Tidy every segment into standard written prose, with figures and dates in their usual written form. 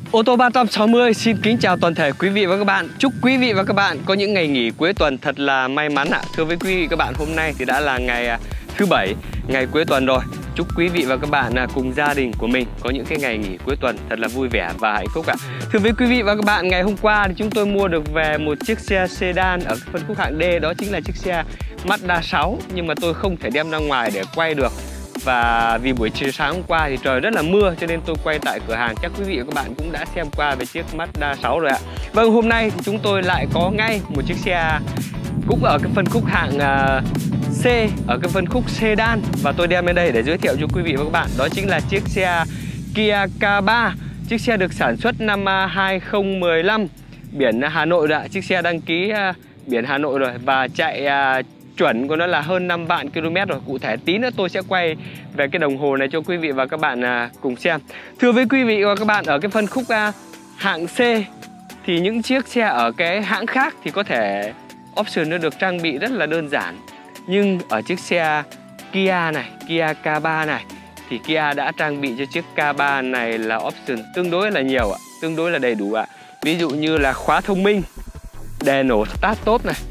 Ô tô 360 xin kính chào toàn thể quý vị và các bạn. Chúc quý vị và các bạn có những ngày nghỉ cuối tuần thật là may mắn ạ. Thưa với quý vị và các bạn, hôm nay thì đã là ngày thứ Bảy, ngày cuối tuần rồi. Chúc quý vị và các bạn cùng gia đình của mình có những cái ngày nghỉ cuối tuần thật là vui vẻ và hạnh phúc ạ. Thưa với quý vị và các bạn, ngày hôm qua thì chúng tôi mua được về một chiếc xe sedan ở phân khúc hạng D, đó chính là chiếc xe Mazda 6. Nhưng mà tôi không thể đem ra ngoài để quay được. Và vì buổi chiều sáng hôm qua thì trời rất là mưa cho nên tôi quay tại cửa hàng. Chắc quý vị và các bạn cũng đã xem qua về chiếc Mazda 6 rồi ạ. Vâng, hôm nay thì chúng tôi lại có ngay một chiếc xe cũng ở cái phân khúc hạng C, ở cái phân khúc sedan. Và tôi đem đến đây để giới thiệu cho quý vị và các bạn. Đó chính là chiếc xe Kia K3. Chiếc xe được sản xuất năm 2015, biển Hà Nội rồi ạ. Chiếc xe đăng ký biển Hà Nội rồi và chạy chuẩn của nó là hơn 5 vạn km rồi. Cụ thể tí nữa tôi sẽ quay về cái đồng hồ này cho quý vị và các bạn cùng xem. Thưa với quý vị và các bạn, ở cái phân khúc hạng C thì những chiếc xe ở cái hãng khác thì có thể option nó được trang bị rất là đơn giản. Nhưng ở chiếc xe Kia này, Kia K3 này thì Kia đã trang bị cho chiếc K3 này là option tương đối là nhiều ạ, tương đối là đầy đủ ạ. Ví dụ như là khóa thông minh, đèn nổ start tốt này,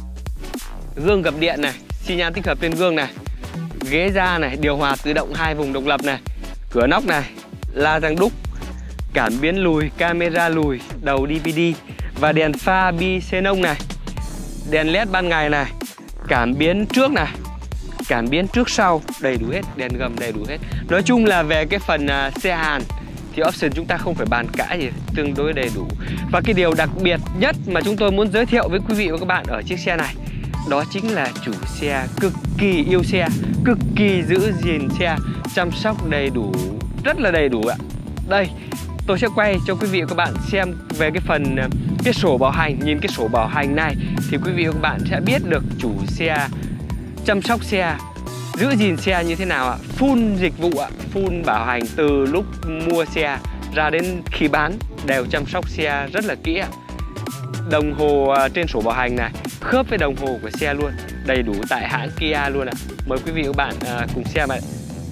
gương gập điện này, xi nhan tích hợp trên gương này, ghế da này, điều hòa tự động 2 vùng độc lập này, cửa nóc này, la răng đúc, cảm biến lùi, camera lùi, đầu DVD và đèn pha bi xenon này, đèn led ban ngày này, cảm biến trước này, cảm biến trước sau đầy đủ hết, đèn gầm đầy đủ hết. Nói chung là về cái phần xe Hàn thì option chúng ta không phải bàn cãi gì, tương đối đầy đủ. Và cái điều đặc biệt nhất mà chúng tôi muốn giới thiệu với quý vị và các bạn ở chiếc xe này, đó chính là chủ xe cực kỳ yêu xe, cực kỳ giữ gìn xe, chăm sóc đầy đủ, rất là đầy đủ ạ. Đây, tôi sẽ quay cho quý vị và các bạn xem về cái phần cái sổ bảo hành. Nhìn cái sổ bảo hành này thì quý vị và các bạn sẽ biết được chủ xe chăm sóc xe, giữ gìn xe như thế nào ạ. Full dịch vụ ạ, full bảo hành từ lúc mua xe ra đến khi bán đều chăm sóc xe rất là kỹ ạ. Đồng hồ trên sổ bảo hành này khớp với đồng hồ của xe luôn, đầy đủ tại hãng Kia luôn ạ. Mời quý vị và các bạn cùng xem ạ.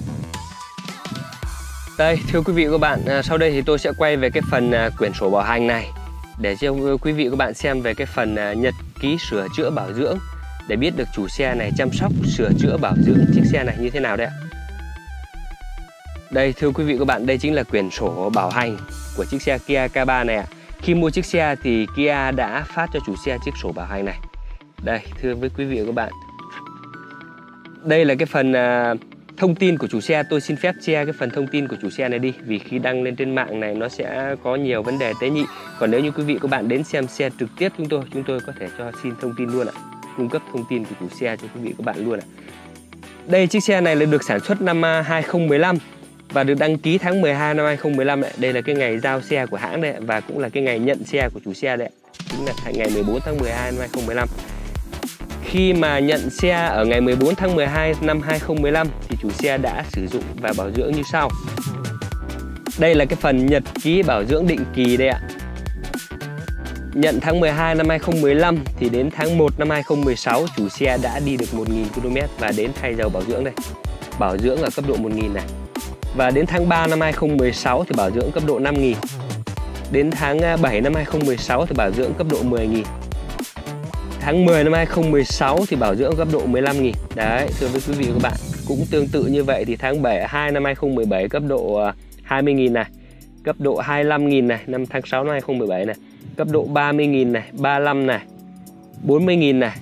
Đây, thưa quý vị và các bạn, sau đây thì tôi sẽ quay về cái phần quyển sổ bảo hành này để cho quý vị và các bạn xem về cái phần nhật ký sửa chữa bảo dưỡng để biết được chủ xe này chăm sóc, sửa chữa, bảo dưỡng chiếc xe này như thế nào đấy ạ. Đây, thưa quý vị và các bạn, đây chính là quyển sổ bảo hành của chiếc xe Kia K3 này ạ. Khi mua chiếc xe thì Kia đã phát cho chủ xe chiếc sổ bảo hành này. Đây, thưa với quý vị và các bạn, đây là cái phần thông tin của chủ xe. Tôi xin phép che cái phần thông tin của chủ xe này đi, vì khi đăng lên trên mạng này nó sẽ có nhiều vấn đề tế nhị. Còn nếu như quý vị và các bạn đến xem xe trực tiếp chúng tôi có thể cho xin thông tin luôn ạ, cung cấp thông tin của chủ xe cho quý vị và các bạn luôn ạ. Đây, chiếc xe này là được sản xuất năm 2015 và được đăng ký tháng 12 năm 2015 đấy. Đây là cái ngày giao xe của hãng đấy, và cũng là cái ngày nhận xe của chủ xe đấy, chính là ngày 14 tháng 12 năm 2015. Khi mà nhận xe ở ngày 14 tháng 12 năm 2015 thì chủ xe đã sử dụng và bảo dưỡng như sau. Đây là cái phần nhật ký bảo dưỡng định kỳ đây ạ. Nhận tháng 12 năm 2015 thì đến tháng 1 năm 2016 chủ xe đã đi được 1.000 km và đến thay dầu bảo dưỡng đây. Bảo dưỡng ở cấp độ 1.000 này. Và đến tháng 3 năm 2016 thì bảo dưỡng cấp độ 5.000. Đến tháng 7 năm 2016 thì bảo dưỡng cấp độ 10.000. Tháng 10 năm 2016 thì bảo dưỡng cấp độ 15.000. Đấy, thưa với quý vị và các bạn, cũng tương tự như vậy thì tháng 2 năm 2017 cấp độ 20.000 này, cấp độ 25.000 này, tháng 6 năm 2017 này, cấp độ 30.000 này, 35 này, 40.000 này,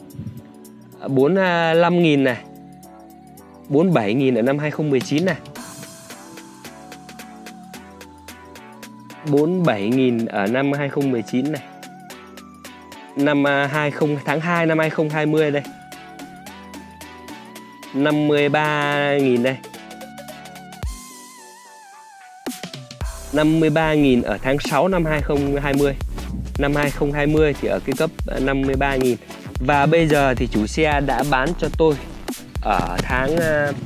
45.000 này, 47.000 ở năm 2019 này, 47.000 ở năm 2019 này, tháng 2 năm 2020 đây, 53.000 đây, 53.000 ở tháng 6 năm 2020. Năm 2020 thì ở cái cấp 53.000. Và bây giờ thì chủ xe đã bán cho tôi ở tháng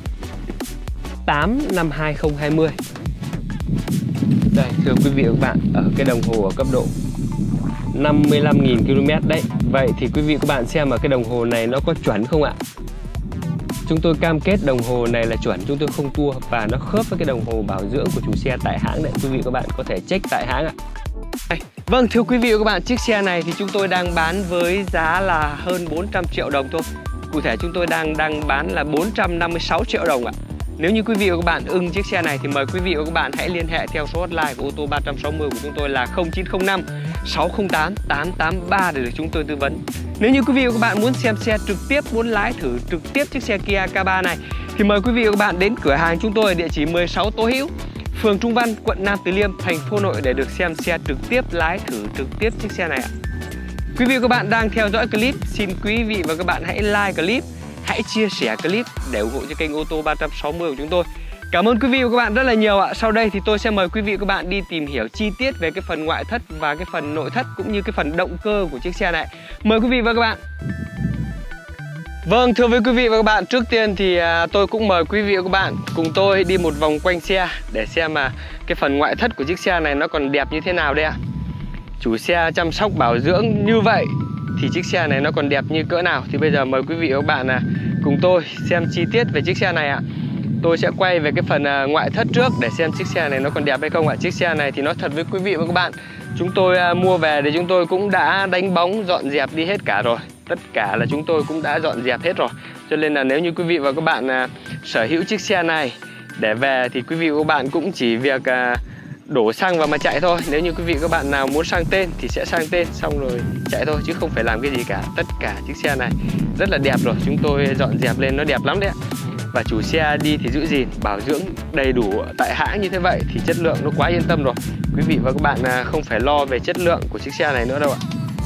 8 năm 2020. Đây, thưa quý vị và các bạn, ở cái đồng hồ ở cấp độ 55.000 km đấy. Vậy thì quý vị và các bạn xem ở cái đồng hồ này nó có chuẩn không ạ? Chúng tôi cam kết đồng hồ này là chuẩn, chúng tôi không tua và nó khớp với cái đồng hồ bảo dưỡng của chủ xe tại hãng đấy. Quý vị các bạn có thể check tại hãng ạ. Vâng, thưa quý vị và các bạn, chiếc xe này thì chúng tôi đang bán với giá là hơn 400 triệu đồng thôi. Cụ thể chúng tôi đang bán là 456 triệu đồng ạ. Nếu như quý vị và các bạn ưng chiếc xe này thì mời quý vị và các bạn hãy liên hệ theo số hotline của ô tô 360 của chúng tôi là 0905 608 883 để được chúng tôi tư vấn. Nếu như quý vị và các bạn muốn xem xe trực tiếp, muốn lái thử trực tiếp chiếc xe Kia K3 này thì mời quý vị và các bạn đến cửa hàng chúng tôi ở địa chỉ 16 Tô Hữu, phường Trung Văn, quận Nam Từ Liêm, thành phố Hà Nội để được xem xe trực tiếp, lái thử trực tiếp chiếc xe này ạ. Quý vị và các bạn đang theo dõi clip, xin quý vị và các bạn hãy like clip, hãy chia sẻ clip để ủng hộ cho kênh ô tô 360 của chúng tôi. Cảm ơn quý vị và các bạn rất là nhiều ạ. Sau đây thì tôi sẽ mời quý vị và các bạn đi tìm hiểu chi tiết về cái phần ngoại thất và cái phần nội thất cũng như cái phần động cơ của chiếc xe này. Mời quý vị và các bạn. Vâng, thưa với quý vị và các bạn, trước tiên thì tôi cũng mời quý vị và các bạn cùng tôi đi một vòng quanh xe để xem mà cái phần ngoại thất của chiếc xe này nó còn đẹp như thế nào đây ạ. Chủ xe chăm sóc bảo dưỡng như vậy thì chiếc xe này nó còn đẹp như cỡ nào. Thì bây giờ mời quý vị và các bạn cùng tôi xem chi tiết về chiếc xe này ạ. Tôi sẽ quay về cái phần ngoại thất trước để xem chiếc xe này nó còn đẹp hay không ạ. Chiếc xe này thì nói thật với quý vị và các bạn, chúng tôi mua về thì chúng tôi cũng đã đánh bóng, dọn dẹp đi hết cả rồi. Tất cả là chúng tôi cũng đã dọn dẹp hết rồi. Cho nên là nếu như quý vị và các bạn sở hữu chiếc xe này để về thì quý vị và các bạn cũng chỉ việc đổ xăng vào mà chạy thôi. Nếu như quý vị các bạn nào muốn sang tên thì sẽ sang tên xong rồi chạy thôi, chứ không phải làm cái gì cả. Tất cả chiếc xe này rất là đẹp rồi, chúng tôi dọn dẹp lên nó đẹp lắm đấy ạ. Và chủ xe đi thì giữ gìn, bảo dưỡng đầy đủ tại hãng như thế vậy thì chất lượng nó quá yên tâm rồi. Quý vị và các bạn không phải lo về chất lượng của chiếc xe này nữa đâu ạ.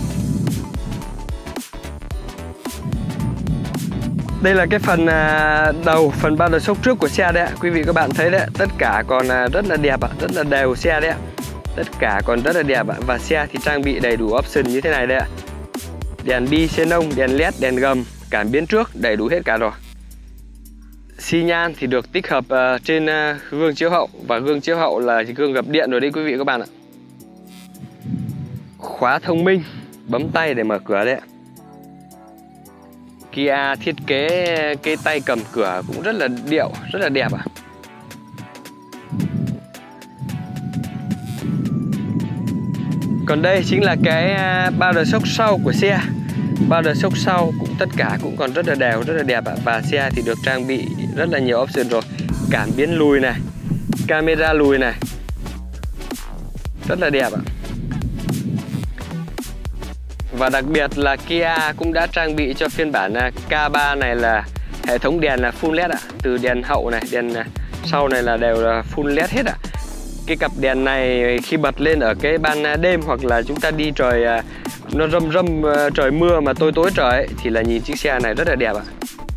Đây là cái phần đầu, phần ba đợt sốc trước của xe đấy ạ. Quý vị các bạn thấy đấy, tất cả còn rất là đẹp ạ, rất là đều xe đấy ạ. Tất cả còn rất là đẹp ạ. Và xe thì trang bị đầy đủ option như thế này đấy ạ. Đèn bi xenon, đèn led, đèn gầm, cảm biến trước, đầy đủ hết cả rồi. Xi nhan thì được tích hợp trên gương chiếu hậu. Và gương chiếu hậu là gương gập điện rồi đấy quý vị các bạn ạ. Khóa thông minh, bấm tay để mở cửa đấy ạ. Kia thiết kế cái tay cầm cửa cũng rất là điệu, rất là đẹp ạ. Còn đây chính là cái bao đờ sốc sau của xe. Bao đờ sốc sau cũng tất cả cũng còn rất là đều, rất là đẹp ạ. Và xe thì được trang bị rất là nhiều option rồi. Cảm biến lùi này, camera lùi này, rất là đẹp ạ. Và đặc biệt là Kia cũng đã trang bị cho phiên bản K3 này là hệ thống đèn là full LED ạ. Từ đèn hậu này, đèn sau này là đều là full LED hết ạ. Cái cặp đèn này khi bật lên ở cái ban đêm hoặc là chúng ta đi trời nó râm râm trời mưa mà tối trời ấy, thì là nhìn chiếc xe này rất là đẹp ạ.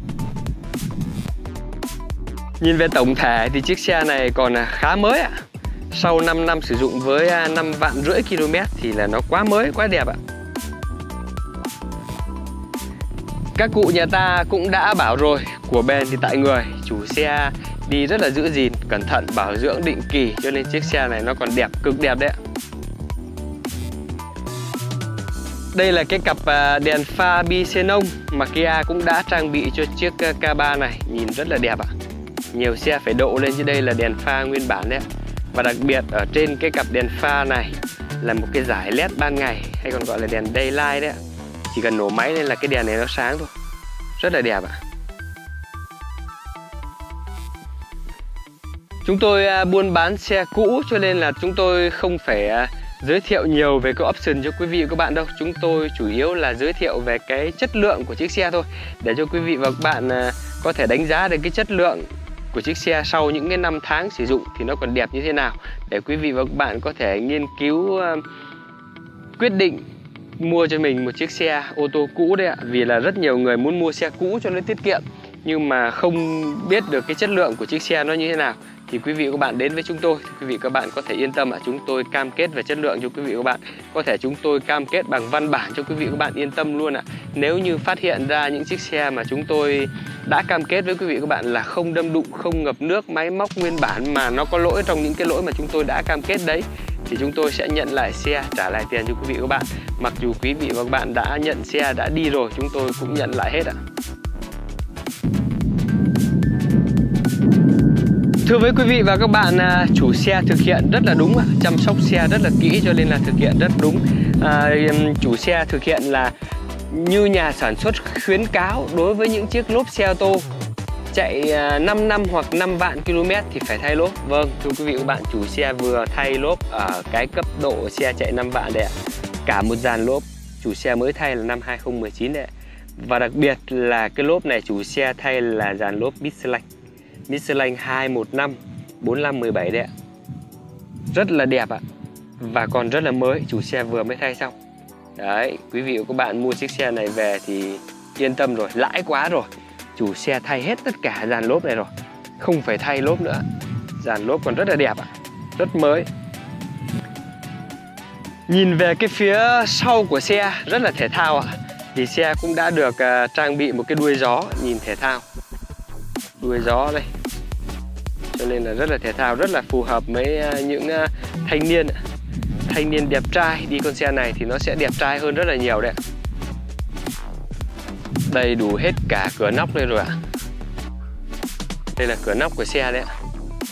Nhìn về tổng thể thì chiếc xe này còn khá mới ạ. Sau 5 năm sử dụng với 5,5 vạn km thì là nó quá mới, quá đẹp ạ. Các cụ nhà ta cũng đã bảo rồi, của bền thì tại người. Chủ xe đi rất là giữ gìn, cẩn thận, bảo dưỡng định kỳ, cho nên chiếc xe này nó còn đẹp, cực đẹp đấy ạ. Đây là cái cặp đèn pha bi xenon mà Kia cũng đã trang bị cho chiếc K3 này. Nhìn rất là đẹp ạ. Nhiều xe phải độ lên, chứ đây là đèn pha nguyên bản đấy ạ. Và đặc biệt ở trên cái cặp đèn pha này là một cái dải LED ban ngày, hay còn gọi là đèn daylight đấy ạ. Chỉ cần nổ máy lên là cái đèn này nó sáng thôi. Rất là đẹp ạ. Chúng tôi buôn bán xe cũ cho nên là chúng tôi không phải giới thiệu nhiều về cái option cho quý vị và các bạn đâu. Chúng tôi chủ yếu là giới thiệu về cái chất lượng của chiếc xe thôi, để cho quý vị và các bạn có thể đánh giá được cái chất lượng của chiếc xe sau những cái năm tháng sử dụng thì nó còn đẹp như thế nào, để quý vị và các bạn có thể nghiên cứu quyết định mua cho mình một chiếc xe ô tô cũ đấy ạ. Vì là rất nhiều người muốn mua xe cũ cho nó tiết kiệm nhưng mà không biết được cái chất lượng của chiếc xe nó như thế nào. Thì quý vị và các bạn đến với chúng tôi thì quý vị và các bạn có thể yên tâm ạ. Chúng tôi cam kết về chất lượng cho quý vị và các bạn. Có thể chúng tôi cam kết bằng văn bản cho quý vị và các bạn yên tâm luôn ạ. Nếu như phát hiện ra những chiếc xe mà chúng tôi đã cam kết với quý vị và các bạn là không đâm đụng, không ngập nước, máy móc nguyên bản mà nó có lỗi trong những cái lỗi mà chúng tôi đã cam kết đấy, thì chúng tôi sẽ nhận lại xe, trả lại tiền cho quý vị và các bạn. Mặc dù quý vị và các bạn đã nhận xe, đã đi rồi, chúng tôi cũng nhận lại hết ạ. Thưa với quý vị và các bạn, chủ xe thực hiện rất là đúng, chăm sóc xe rất là kỹ cho nên là thực hiện rất đúng. Chủ xe thực hiện là như nhà sản xuất khuyến cáo đối với những chiếc lốp xe ô tô chạy 5 năm hoặc 5 vạn km thì phải thay lốp. Vâng, thưa quý vị và các bạn, chủ xe vừa thay lốp ở cái cấp độ xe chạy 5 vạn đấy ạ. Cả một dàn lốp chủ xe mới thay là năm 2019 đấy ạ. Và đặc biệt là cái lốp này chủ xe thay là dàn lốp Michelin 215 4517 đấy ạ. Rất là đẹp ạ. Và còn rất là mới, chủ xe vừa mới thay xong. Đấy, quý vị và các bạn mua chiếc xe này về thì yên tâm rồi, lãi quá rồi. Chủ xe thay hết tất cả dàn lốp này rồi, không phải thay lốp nữa. Dàn lốp còn rất là đẹp ạ, rất mới. Nhìn về cái phía sau của xe rất là thể thao ạ. Thì xe cũng đã được trang bị một cái đuôi gió, nhìn thể thao. Đuôi gió đây. Cho nên là rất là thể thao, rất là phù hợp với những thanh niên đẹp trai. Đi con xe này thì nó sẽ đẹp trai hơn rất là nhiều đấy ạ. Đầy đủ hết cả cửa nóc đây rồi ạ. Đây là cửa nóc của xe đấy ạ.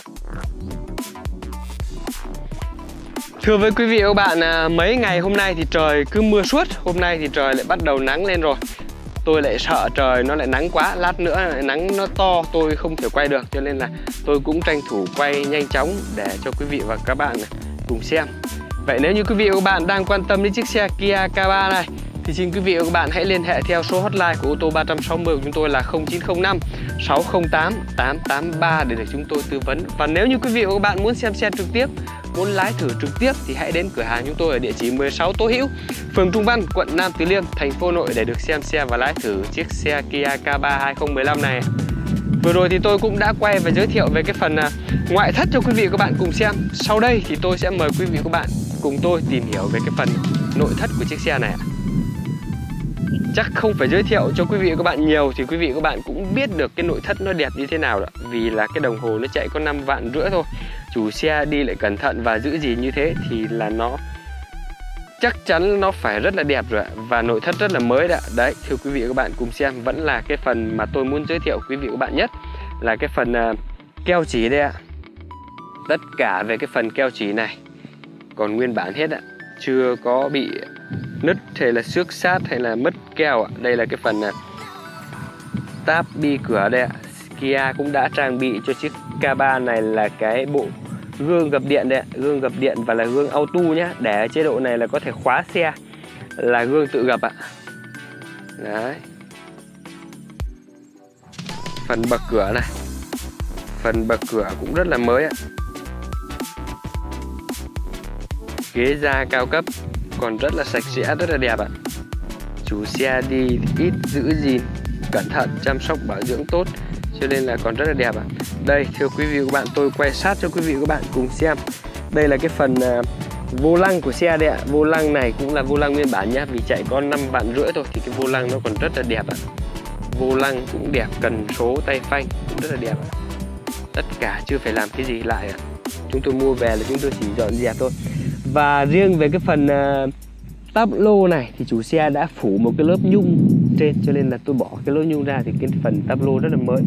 Thưa với quý vị và các bạn, mấy ngày hôm nay thì trời cứ mưa suốt. Hôm nay thì trời lại bắt đầu nắng lên rồi. Tôi lại sợ trời nó lại nắng quá, lát nữa lại nắng nó to tôi không thể quay được. Cho nên là tôi cũng tranh thủ quay nhanh chóng để cho quý vị và các bạn cùng xem. Vậy nếu như quý vị và các bạn đang quan tâm đến chiếc xe Kia K3 này thì xin quý vị và các bạn hãy liên hệ theo số hotline của ô tô 360 của chúng tôi là 0905 608 883 để được chúng tôi tư vấn. Và nếu như quý vị và các bạn muốn xem xe trực tiếp, muốn lái thử trực tiếp thì hãy đến cửa hàng chúng tôi ở địa chỉ 16 Tô Hữu, phường Trung Văn, quận Nam Từ Liêm, thành phố Hà Nội để được xem xe và lái thử chiếc xe Kia K3 2015 này. Vừa rồi thì tôi cũng đã quay và giới thiệu về cái phần ngoại thất cho quý vị và các bạn cùng xem. Sau đây thì tôi sẽ mời quý vị và các bạn cùng tôi tìm hiểu về cái phần nội thất của chiếc xe này. Chắc không phải giới thiệu cho quý vị và các bạn nhiều thì quý vị và các bạn cũng biết được cái nội thất nó đẹp như thế nào đó. Vì là cái đồng hồ nó chạy có 5,5 vạn thôi. Chủ xe đi lại cẩn thận và giữ gìn như thế thì là nó chắc chắn nó phải rất là đẹp rồi ạ. Và nội thất rất là mới đấy. Đấy, thưa quý vị và các bạn cùng xem, vẫn là cái phần mà tôi muốn giới thiệu quý vị và các bạn nhất là cái phần keo chỉ đây ạ. Tất cả về cái phần keo chỉ này còn nguyên bản hết ạ, chưa có bị nứt hay là xước sát hay là mất keo ạ. Đây là cái phần táp bi cửa đây ạ. Kia cũng đã trang bị cho chiếc K3 này là cái bộ gương gập điện đây ạ. Gương gập điện và là gương auto nhá. Để chế độ này là có thể khóa xe, là gương tự gập ạ. Đấy. Phần bậc cửa này, phần bậc cửa cũng rất là mới ạ. Ghế da cao cấp còn rất là sạch sẽ, rất là đẹp ạ. Chủ xe đi ít giữ gìn, cẩn thận, chăm sóc bảo dưỡng tốt cho nên là còn rất là đẹp ạ. Đây, thưa quý vị và các bạn, tôi quay sát cho quý vị và các bạn cùng xem. Đây là cái phần vô lăng của xe đây ạ. Vô lăng này cũng là vô lăng nguyên bản nhá. Vì chạy có 5,5 vạn thôi thì cái vô lăng nó còn rất là đẹp ạ. Vô lăng cũng đẹp, cần số, tay phanh cũng rất là đẹp ạ. Tất cả chưa phải làm cái gì lại ạ. Chúng tôi mua về là chúng tôi chỉ dọn dẹp thôi. Và riêng về cái phần táp lô này thì chủ xe đã phủ một cái lớp nhung trên, cho nên là tôi bỏ cái lớp nhung ra thì cái phần táp lô rất là mới.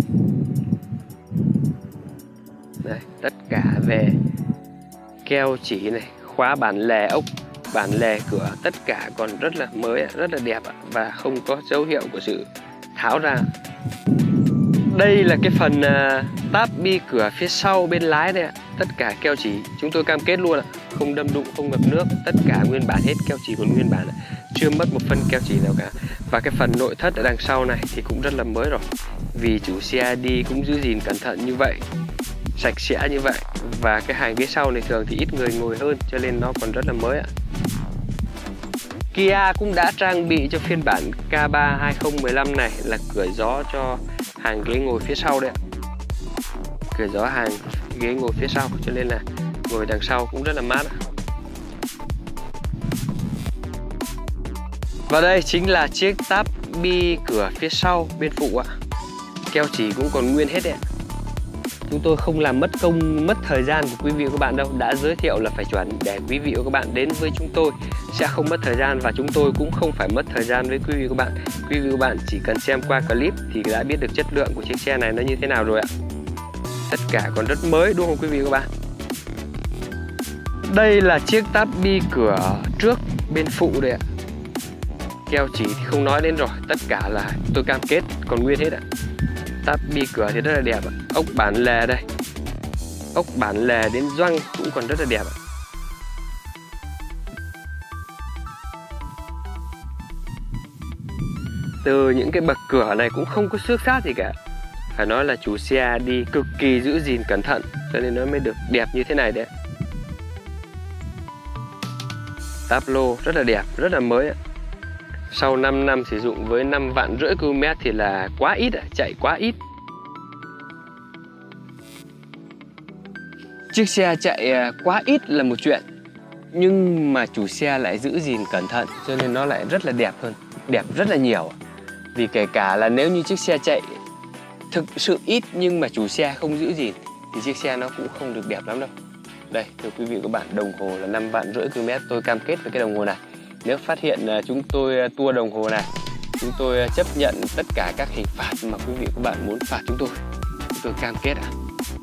Đây, tất cả về keo chỉ này, khóa bản lề ốc, bản lề cửa, tất cả còn rất là mới, rất là đẹp và không có dấu hiệu của sự tháo ra. Đây là cái phần táp bi cửa phía sau bên lái đây ạ. Tất cả keo chỉ chúng tôi cam kết luôn ạ, không đâm đụng, không ngập nước, tất cả nguyên bản hết, keo chỉ còn nguyên bản ạ. Chưa mất một phân keo chỉ nào cả. Và cái phần nội thất ở đằng sau này thì cũng rất là mới rồi. Vì chủ xe đi cũng giữ gìn cẩn thận như vậy, sạch sẽ như vậy. Và cái hàng ghế sau này thường thì ít người ngồi hơn cho nên nó còn rất là mới ạ. Kia cũng đã trang bị cho phiên bản K3 2015 này là cửa gió cho hàng ghế ngồi phía sau đấy ạ. Cửa gió hàng ghế ngồi phía sau cho nên là ngồi đằng sau cũng rất là mát. Và đây chính là chiếc táp bi cửa phía sau bên phụ ạ. Keo chỉ cũng còn nguyên hết đấy ạ. Chúng tôi không làm mất công, mất thời gian của quý vị và các bạn đâu. Đã giới thiệu là phải chuẩn để quý vị và các bạn đến với chúng tôi sẽ không mất thời gian. Và chúng tôi cũng không phải mất thời gian với quý vị và các bạn. Quý vị và các bạn chỉ cần xem qua clip thì đã biết được chất lượng của chiếc xe này nó như thế nào rồi ạ. Tất cả còn rất mới đúng không quý vị các bạn? Đây là chiếc táp bi cửa trước bên phụ đây ạ. Keo chỉ thì không nói đến rồi, tất cả là tôi cam kết còn nguyên hết ạ. Táp bi cửa thì rất là đẹp ạ. Ốc bản lề đây, ốc bản lề đến gioăng cũng còn rất là đẹp ạ. Từ những cái bậc cửa này cũng không có xước xát gì cả. Phải nói là chủ xe đi cực kỳ giữ gìn cẩn thận, cho nên nó mới được đẹp như thế này đấy. Táp lô rất là đẹp, rất là mới ạ. Sau 5 năm sử dụng với 5,5 vạn km thì là quá ít ạ, chạy quá ít. Chiếc xe chạy quá ít là một chuyện, nhưng mà chủ xe lại giữ gìn cẩn thận, cho nên nó lại rất là đẹp hơn, đẹp rất là nhiều. Vì kể cả là nếu như chiếc xe chạy thực sự ít nhưng mà chủ xe không giữ gìn thì chiếc xe nó cũng không được đẹp lắm đâu. Đây, thưa quý vị và các bạn, đồng hồ là 5,5 vạn km. Tôi cam kết với cái đồng hồ này. Nếu phát hiện chúng tôi tua đồng hồ này, chúng tôi chấp nhận tất cả các hình phạt mà quý vị và các bạn muốn phạt chúng tôi cam kết ạ.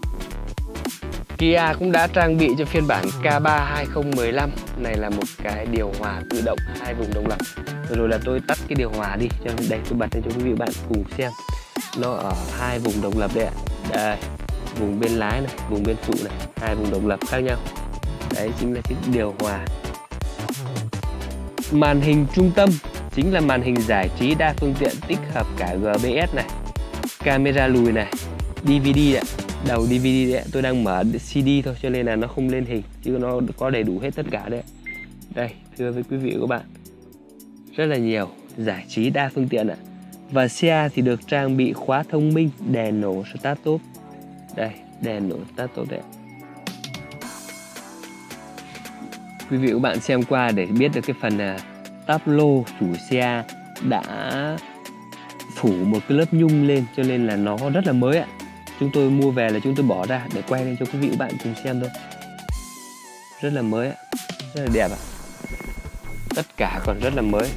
Kia cũng đã trang bị cho phiên bản K3 2015 này là một cái điều hòa tự động 2 vùng độc lập. Rồi là tôi tắt cái điều hòa đi, cho nên đây tôi bật lên cho quý vị và bạn cùng xem. Nó ở 2 vùng độc lập đây ạ. Đây, vùng bên lái này, vùng bên phụ này, 2 vùng độc lập khác nhau. Đấy chính là chiếc điều hòa. Màn hình trung tâm chính là màn hình giải trí đa phương tiện tích hợp cả GPS này, camera lùi này, DVD ạ. Đầu DVD đấy, tôi đang mở CD thôi cho nên là nó không lên hình, chứ nó có đầy đủ hết tất cả đấy. Đây, thưa với quý vị và các bạn, rất là nhiều giải trí đa phương tiện ạ. Và xe thì được trang bị khóa thông minh, đèn nổ start stop. Đây, đèn nổ start stop đấy. Quý vị và các bạn xem qua để biết được cái phần táp lô chủ xe đã phủ một cái lớp nhung lên, cho nên là nó rất là mới ạ. Chúng tôi mua về là chúng tôi bỏ ra để quay lên cho quý vị và các bạn cùng xem thôi. Rất là mới ạ, rất là đẹp ạ. Tất cả còn rất là mới.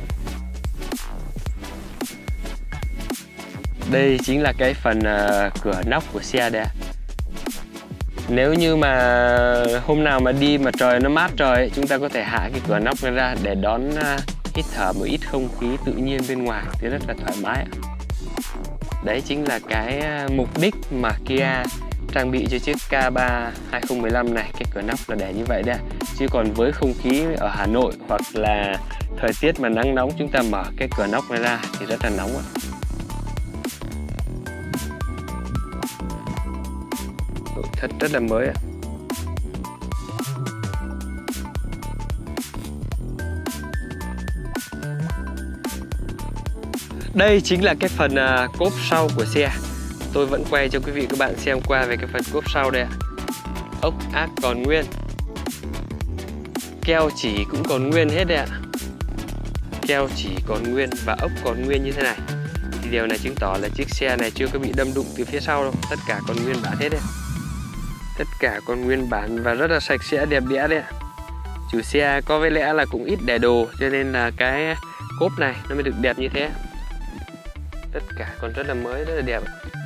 Đây chính là cái phần cửa nóc của xe đây. Nếu như mà hôm nào mà đi mà trời nó mát trời ấy, chúng ta có thể hạ cái cửa nóc này ra để đón hít thở một ít không khí tự nhiên bên ngoài thì rất là thoải mái ạ. Đấy chính là cái mục đích mà Kia trang bị cho chiếc K3 2015 này. Cái cửa nóc là để như vậy đây. Chứ còn với không khí ở Hà Nội hoặc là thời tiết mà nắng nóng, chúng ta mở cái cửa nóc này ra thì rất là nóng ạ. Nội thất rất là mới ạ. Đây chính là cái phần cốp sau của xe. Tôi vẫn quay cho quý vị các bạn xem qua về cái phần cốp sau đây ạ. Ốc ác còn nguyên, keo chỉ cũng còn nguyên hết đây ạ. Keo chỉ còn nguyên và ốc còn nguyên như thế này. Thì điều này chứng tỏ là chiếc xe này chưa có bị đâm đụng từ phía sau đâu. Tất cả còn nguyên bản hết đấy. Tất cả còn nguyên bản và rất là sạch sẽ đẹp đẽ đấy ạ. Chủ xe có vẻ lẽ là cũng ít để đồ, cho nên là cái cốp này nó mới được đẹp như thế. Tất cả còn rất là mới, rất là đẹp.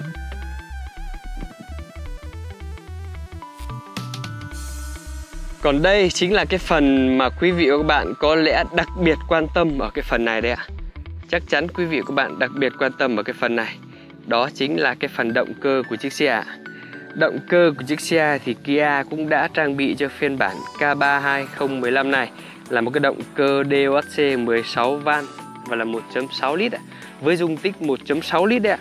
Còn đây chính là cái phần mà quý vị và các bạn có lẽ đặc biệt quan tâm ở cái phần này đây ạ. Chắc chắn quý vị và các bạn đặc biệt quan tâm ở cái phần này. Đó chính là cái phần động cơ của chiếc xe ạ. Động cơ của chiếc xe thì Kia cũng đã trang bị cho phiên bản K3 2015 này là một cái động cơ DOHC 16 van và là 1.6 lít ạ, với dung tích 1.6 lít đấy ạ.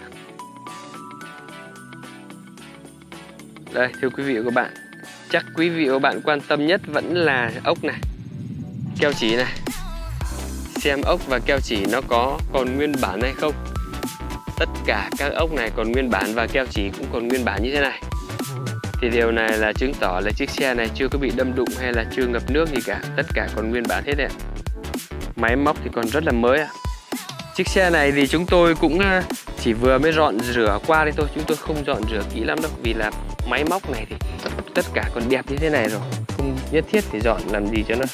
Đây, thưa quý vị và các bạn, chắc quý vị và các bạn quan tâm nhất vẫn là ốc này, keo chỉ này. Xem ốc và keo chỉ nó có còn nguyên bản hay không. Tất cả các ốc này còn nguyên bản và keo chỉ cũng còn nguyên bản như thế này. Thì điều này là chứng tỏ là chiếc xe này chưa có bị đâm đụng hay là chưa ngập nước gì cả. Tất cả còn nguyên bản hết đấy. Máy móc thì còn rất là mới ạ. Chiếc xe này thì chúng tôi cũng chỉ vừa mới dọn rửa qua đây thôi. Chúng tôi không dọn rửa kỹ lắm đâu. Vì là máy móc này thì tất cả còn đẹp như thế này rồi, không nhất thiết phải dọn làm gì cho nó.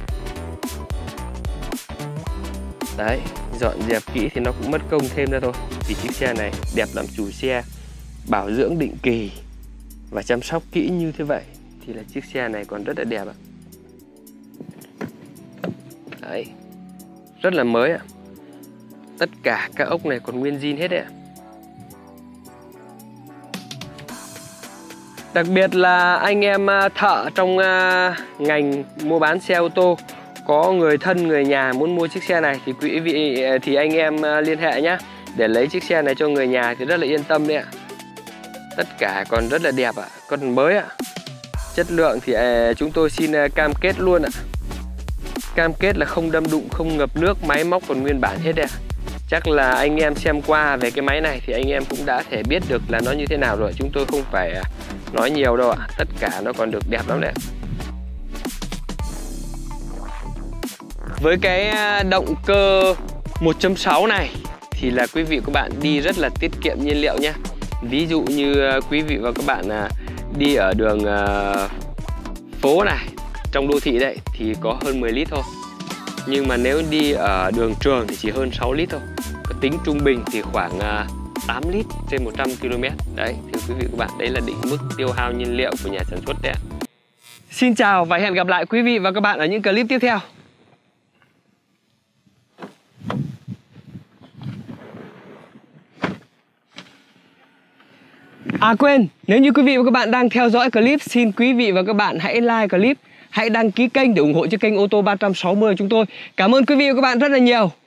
Đấy, dọn dẹp kỹ thì nó cũng mất công thêm ra thôi. Vì chiếc xe này đẹp lắm, chủ xe bảo dưỡng định kỳ và chăm sóc kỹ như thế vậy thì là chiếc xe này còn rất là đẹp ạ. Đấy, rất là mới ạ. Tất cả các ốc này còn nguyên zin hết đấy ạ. Đặc biệt là anh em thợ trong ngành mua bán xe ô tô có người thân, người nhà muốn mua chiếc xe này thì quý vị thì anh em liên hệ nhé, để lấy chiếc xe này cho người nhà thì rất là yên tâm đấy ạ. Tất cả còn rất là đẹp ạ, còn mới ạ. Chất lượng thì chúng tôi xin cam kết luôn ạ. Cam kết là không đâm đụng, không ngập nước, máy móc còn nguyên bản hết đấy ạ. Chắc là anh em xem qua về cái máy này thì anh em cũng đã thể biết được là nó như thế nào rồi. Chúng tôi không phải nói nhiều đâu ạ. Tất cả nó còn được đẹp lắm đấy. Với cái động cơ 1.6 này thì là quý vị các bạn đi rất là tiết kiệm nhiên liệu nhé. Ví dụ như quý vị và các bạn đi ở đường phố này, trong đô thị đấy thì có hơn 10 lít thôi. Nhưng mà nếu đi ở đường trường thì chỉ hơn 6 lít thôi. Tính trung bình thì khoảng 8 lít trên 100 km. Đấy, thưa quý vị các bạn, đấy là định mức tiêu hao nhiên liệu của nhà sản xuất đấy ạ. Xin chào và hẹn gặp lại quý vị và các bạn ở những clip tiếp theo. À quên, nếu như quý vị và các bạn đang theo dõi clip, xin quý vị và các bạn hãy like clip, hãy đăng ký kênh để ủng hộ cho kênh Ô tô 360 chúng tôi. Cảm ơn quý vị và các bạn rất là nhiều.